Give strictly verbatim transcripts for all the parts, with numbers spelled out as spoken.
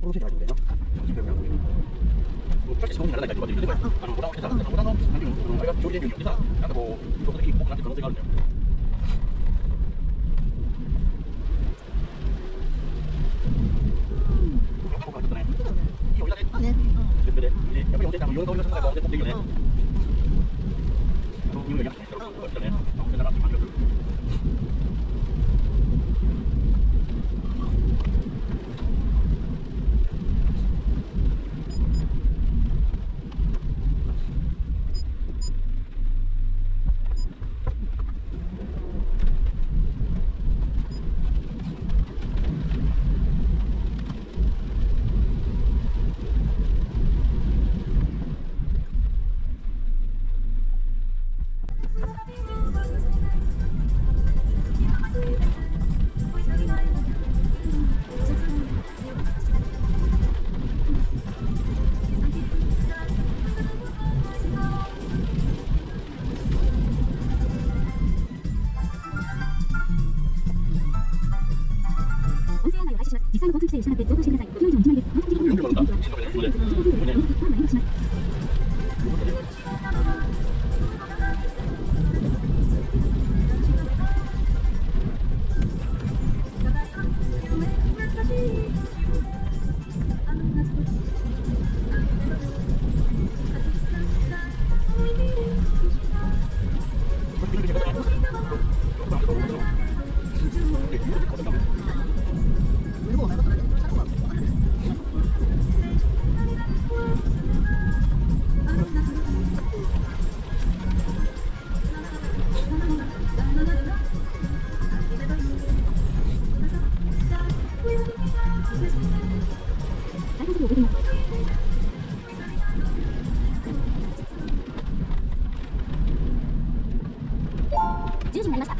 このせいじゃないんだよな。確かにそうにならないかとかって言って、あのボタンを押してさ、ボタンの、なんていうの、あれが上下電流によってさ、なんかこう、一つ的に多くなってる可能性があるんだよ。僕はちょっとね、いいお湯だね。あね。全部で、やっぱり温泉ってあの、夜の香りがするから温泉っていいよね。あの、匂いが嫌ですね。こうやってね、温泉だなって感じがする。 実際の交通規制に従って乗降してください。ご協力いちまんです。乗降時刻によって交通規制をします。じゅうじになりました。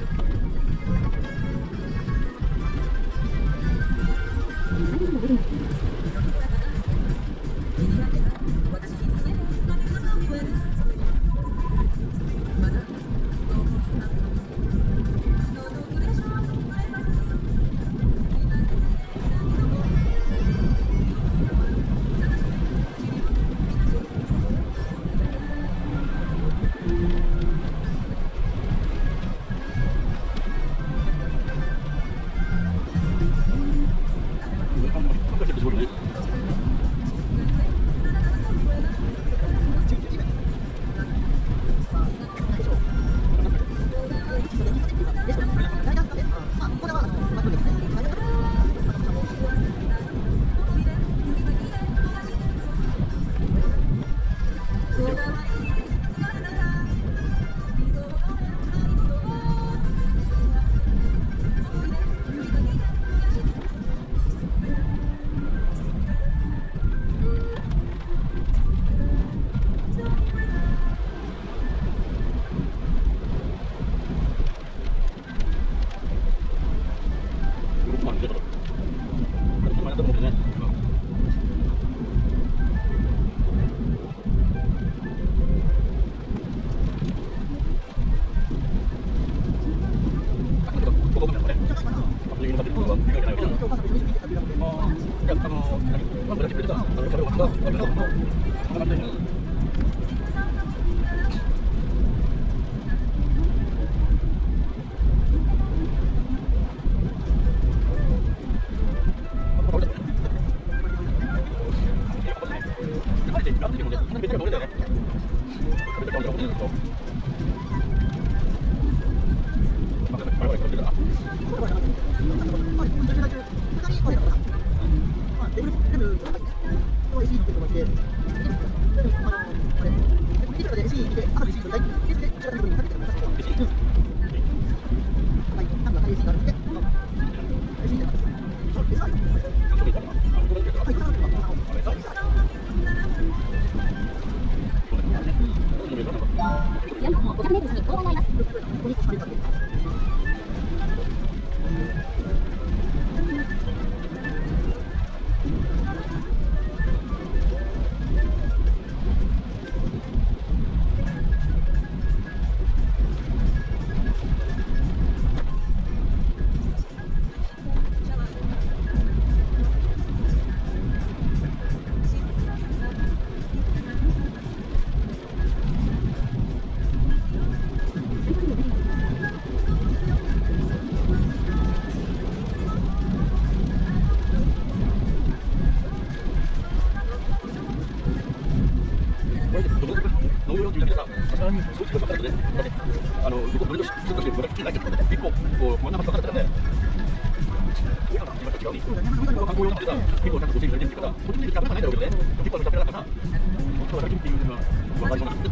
に少し分かったね。あの、僕、俺とちょっとして、俺聞いないけど、一個、こう、真ん中分かったらね、今と違うに、観光用なんでさ、結構なんかごせんえんされてるっていうから、こっち見ると食べたないだろうけどね、結構食べなかったな。本当はラキっていうのは、分かりそうな。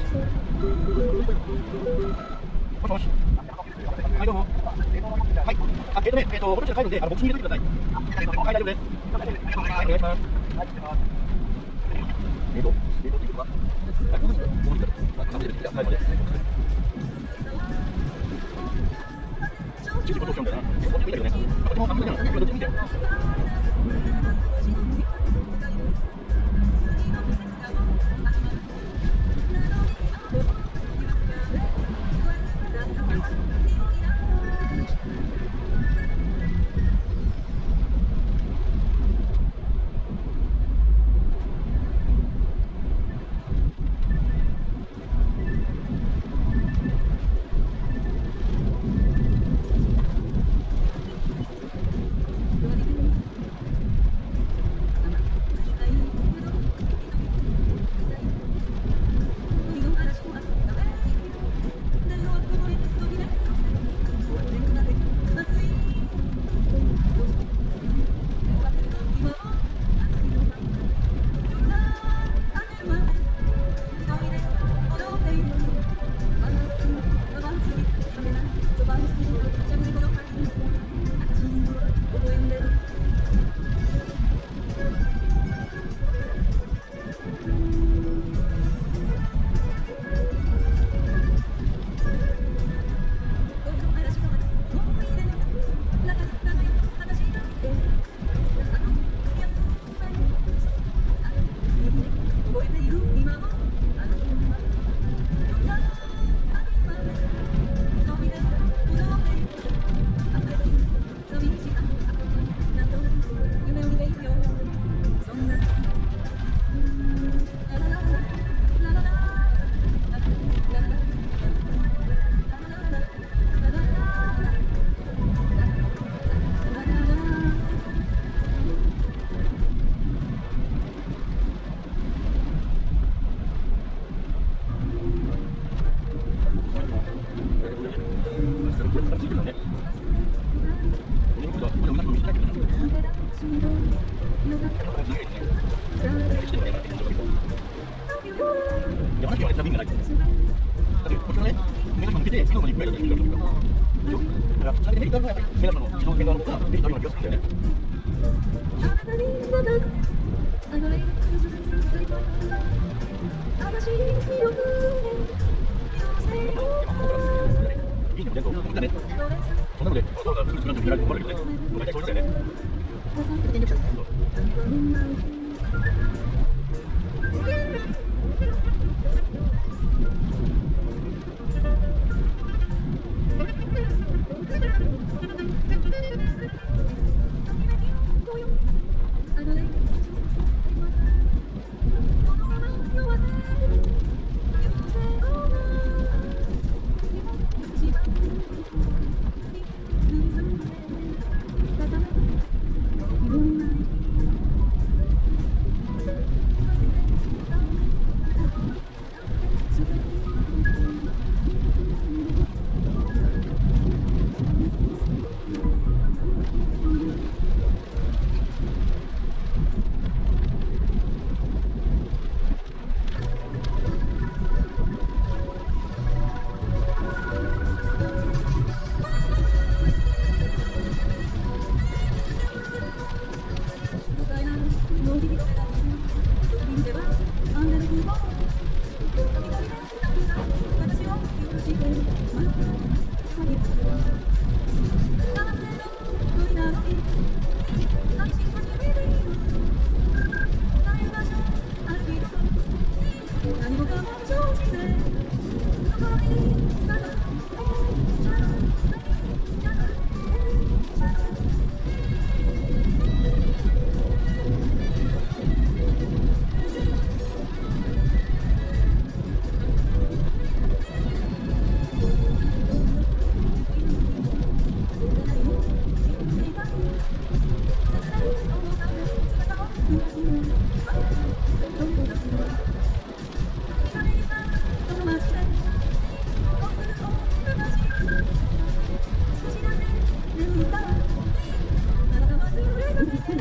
もしもし。はい、どうも。はい。あ、えっとね、えっと、私が帰るんで、あの、僕に入れてください。はい、大丈夫です。はい、お願いします。えっと、えっと、っていうことは、はい、ここに、ここに、食べてる時は、最後まで。チーズことをしようみたいな。こっち見たけどね。こっちも、あ、見たけど、今どっち見てよ。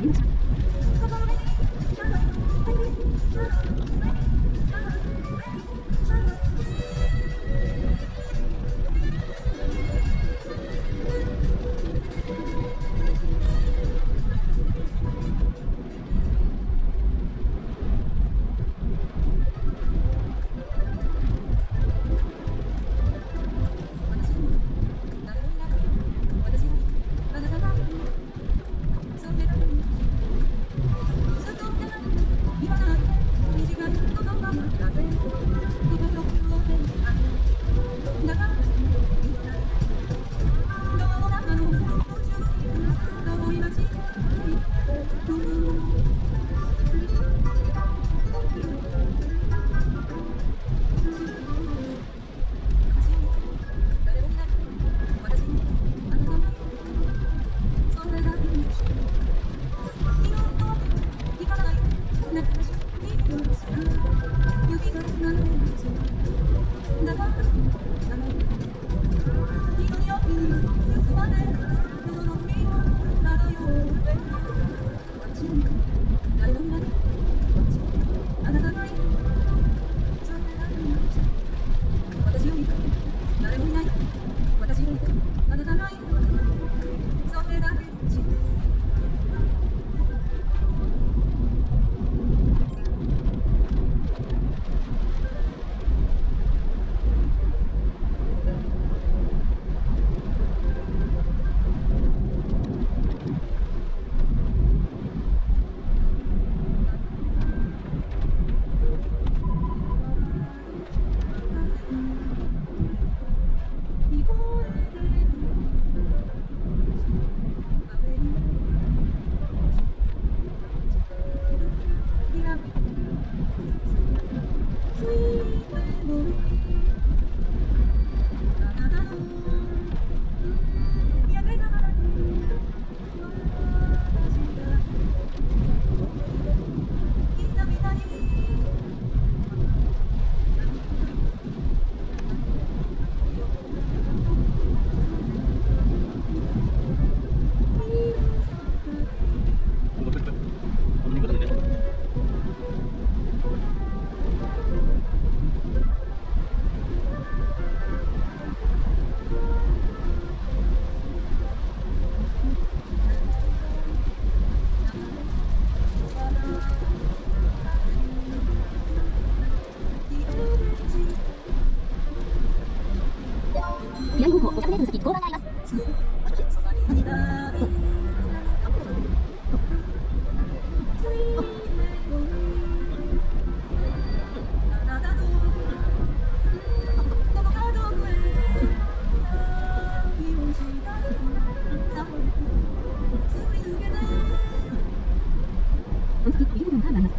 連絡します。南方向、ごひゃくメートル先、交番があります。この先、右方向のカーブがあります。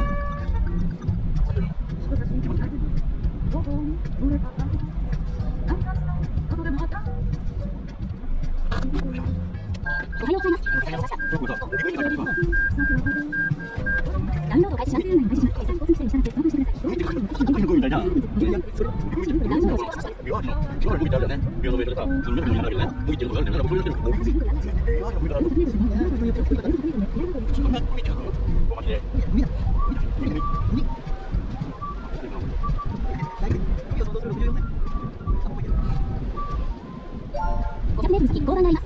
あおはようございます。お疲れ様でした。 これさ、リクエストが来た。 ダウンロード開始します。第三交通規制に従って投稿してください。 見てくれ。みたいな。いや、それ、 ダウンロード開始します。 ビワージの、しばらく見てあるよね。ビワの上でさ、その中にあるよね。向いてるのがあるんだよね。そういうのがあるんだよね。ビワージの上から。そんな見てるの？マジで。見た。見た。見た。 ごひゃくメートル先、交番があります。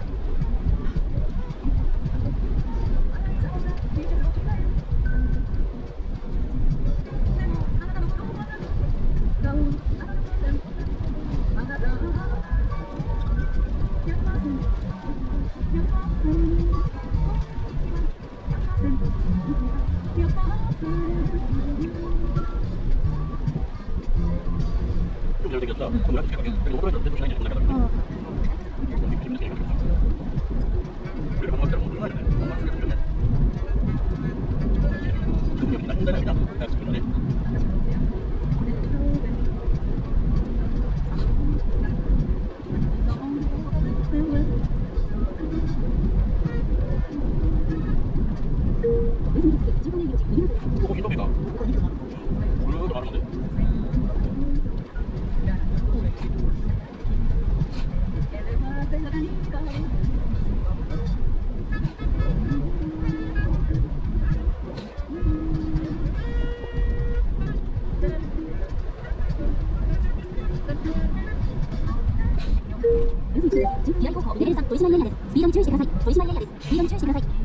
左方向、レールさん、取締りエリアです。スピードに注意してください。取締りエリアです。スピードに注意してください。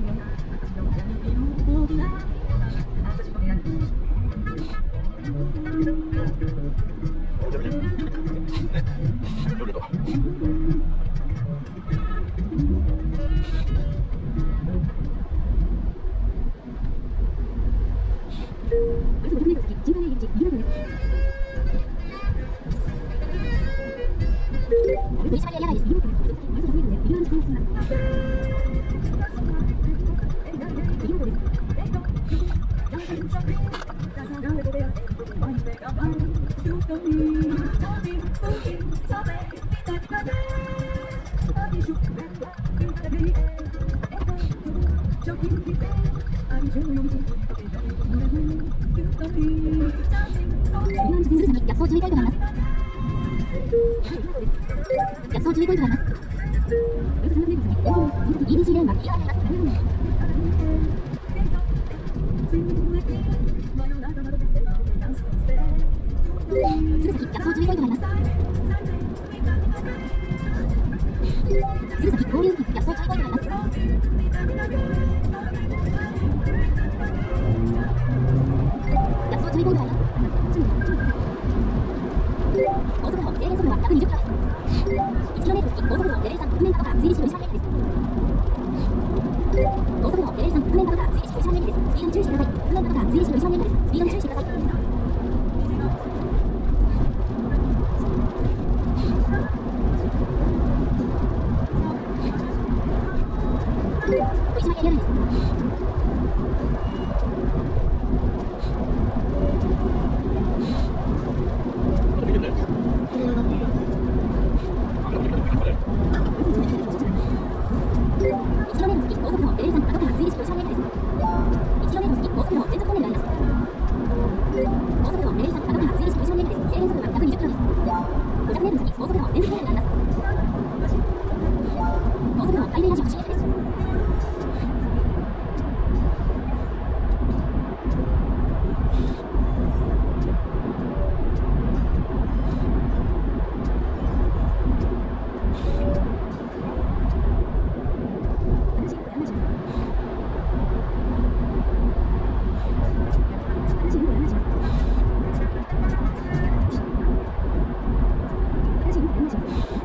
逆走注意ポイントがあります。逆走注意ポイントがあります。イービーシー レーンが右側にあります。すぐ先、逆走注意ポイントがあります。すぐ先、合流付近、逆走注意ポイントがあります。逆走注意ポイントがあります。高速道路、制限速度はひゃくにじゅっキロです。いちキロメートル付近、高速道路、レールさん、覆面パトカー、追尾しろいちまんメートルです。高速道路、レールさん、覆面パトカー、追尾しろいちまんメートルです。スピードに注意してください。覆面パトカー、追尾しろいちまんメートルです。スピードに注意してください。取締りエリアです。Thank you.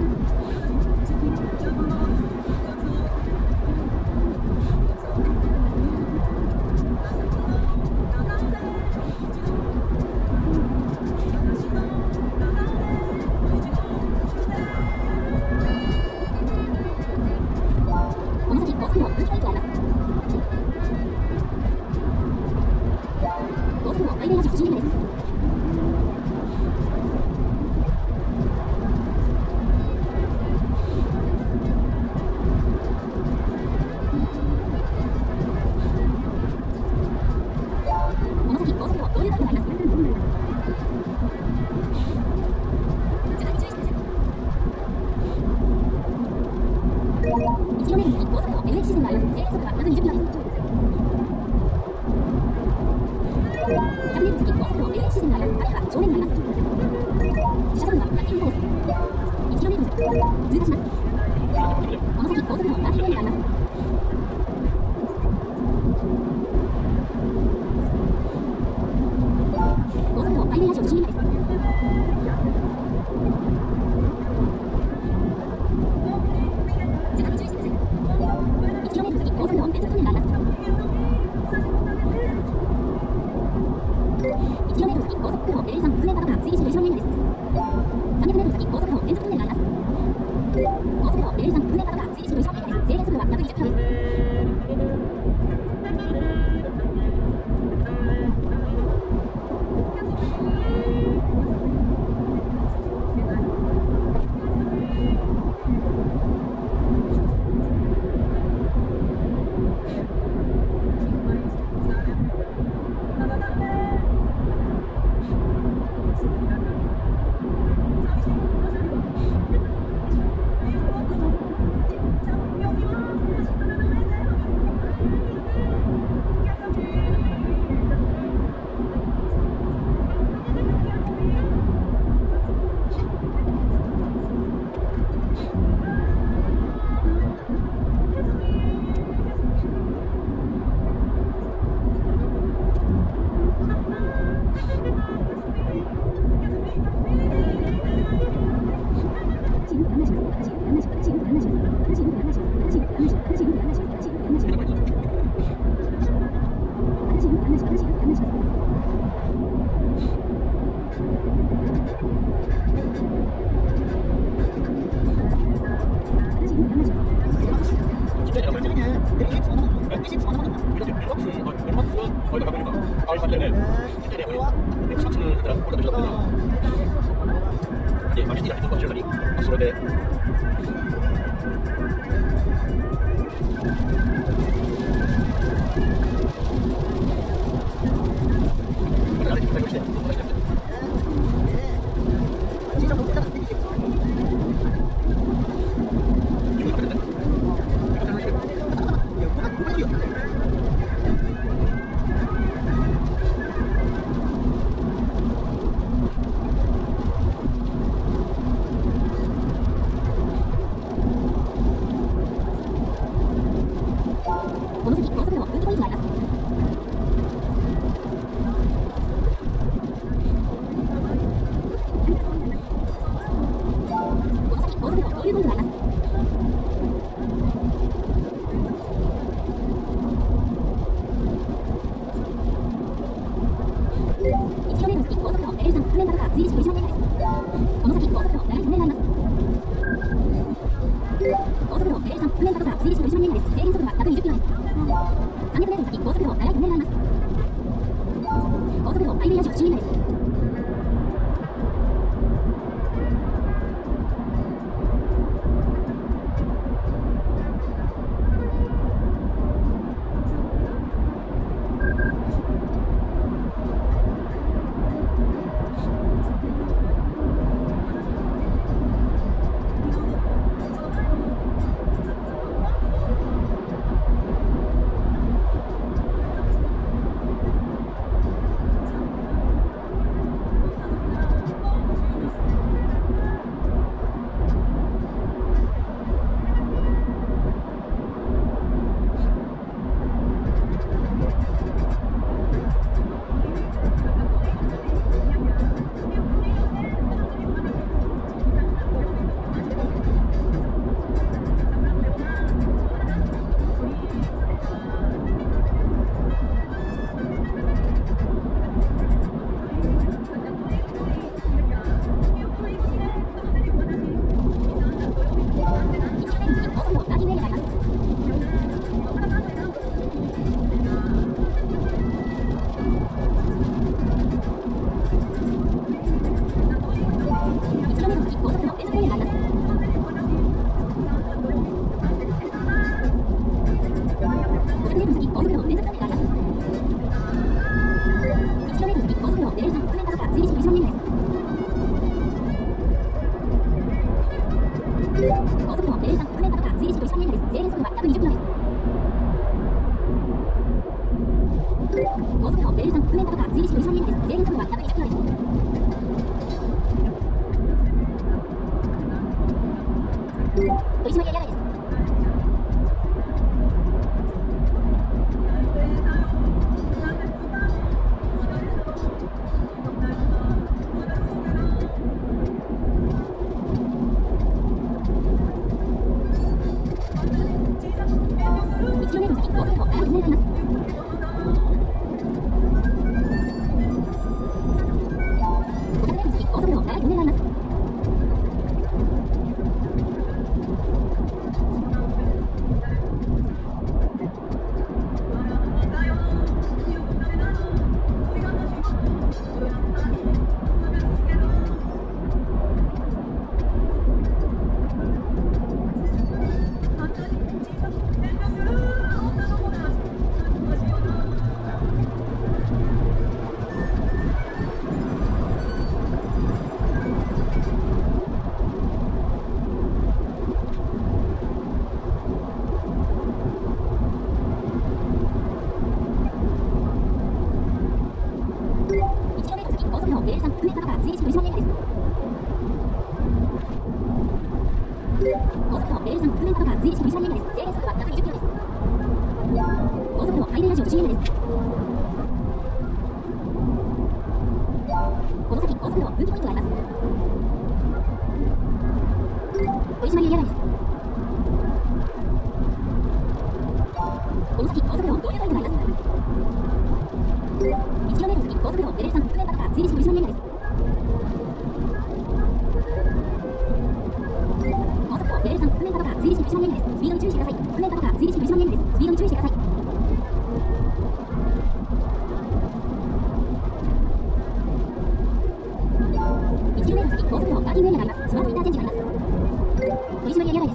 こ速度パーキングエリアがあります。いちキロメートル先高速の連続レーンがあります。ごひゃくメートル先高速の連続レーンがあります。いちキロメートル先高速のレールさん、覆面パトカー追尾式いちまん円です。高速のレールさん、覆面パトカー追尾式いちまん円です。制限速度は約にじゅっキロです。高速のレールさん、覆面パトカー追尾式いちまん円です。制限速度は約にじゅっキロです。取締りやがいです。いちキロメートル先高速道路早く停止があります。ごひゃくメートル先高速道路早く停止があります。レールさん、覆面パトカー追尾式いちまん円です。高速道路レールさん、覆面パトカー追尾式いちまん円です。制限速度は約にじゅっキロです。高速道路ハイウェイラジオ不審エリアです。この先高速道路分岐ポイントがあります。取締りエリア外です。この先高速道路合流ポイントがあります。いちキロメートル先高速道路レールさん、覆面パトカー追尾式いちまん円です。高速道路レールさん、覆面パトカー追尾式いちまん円です。スピードに注意してください。覆面パトカー追尾式いちまん円です。スピードに注意してください。いちキロメートル先高速道路パーキングエリアがあります。スマートインターチェンジがあります。取締りエリア外です。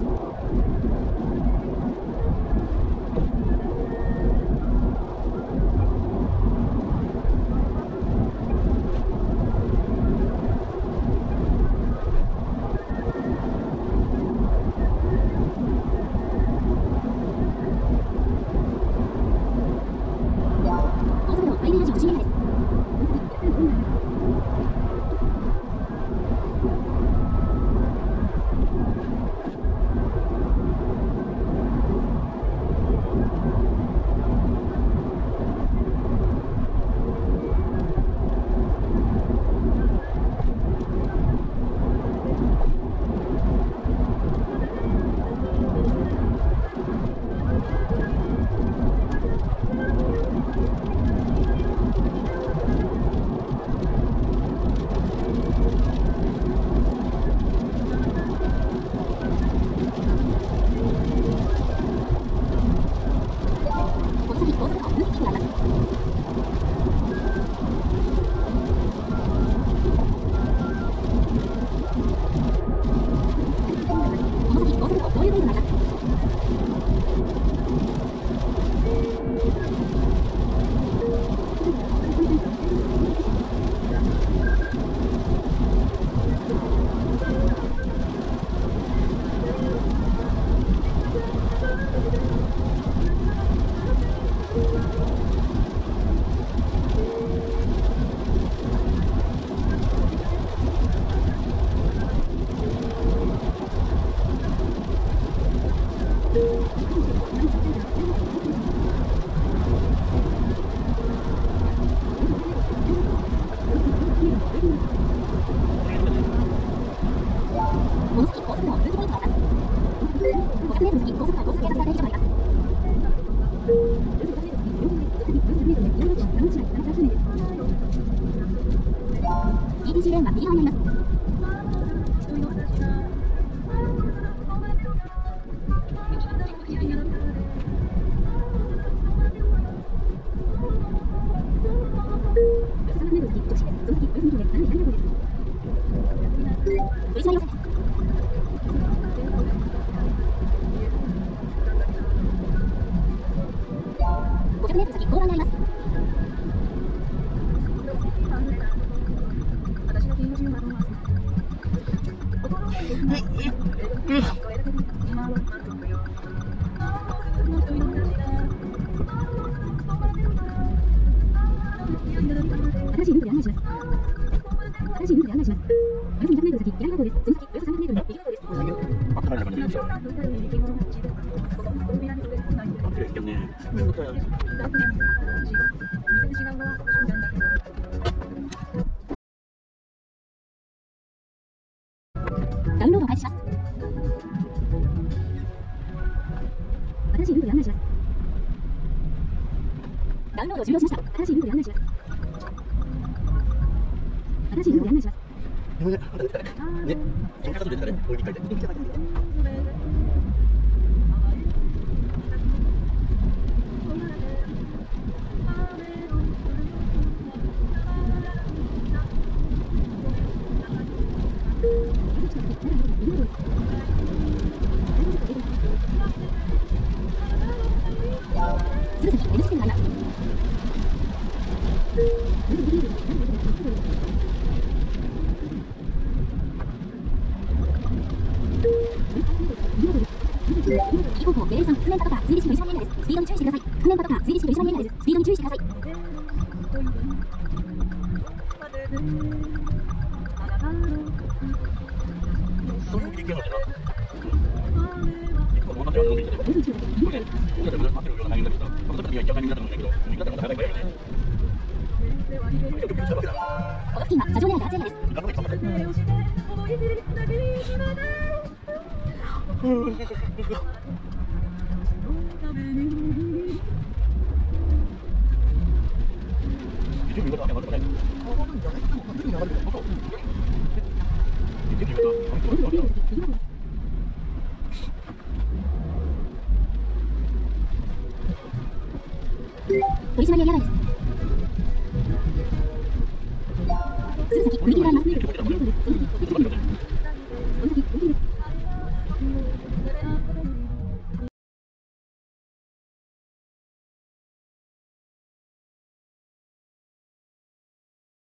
イーティーシー レーンは右側にあります。 ひゃくメートル先、交番があります。新しいルートで案内します。新しいルートで案内します。およそにひゃくメートル先、左方向です。その先、およそさんびゃくメートルの右方向です。 あ、離れた感じでいいですよ。あ、綺麗ですね。 ダウンロードを開始します。新しいルートで案内します。ダウンロードを終了しました。新しいルートで案内します。新しいルートで案内します。 ね、あんたですからね。ね、喧嘩するんですからね。こういう機会で。 すぐ先、出口線があります。右方向、レールさん、覆面パトカー、追尾式取締りエリアです。スピードに注意してください。覆面パトカー、追尾式取締りエリアです。スピードに注意してください。 そういう意見はね。いくらも同じような動きで、これね、僕たちが待ってるような内容だけど、僕たちには一応内容だと思うんだけど、右だったらまた早いからね。 この付近は車上狙いが発煙です。取締りエリア外です。すぐ先、踏切があります。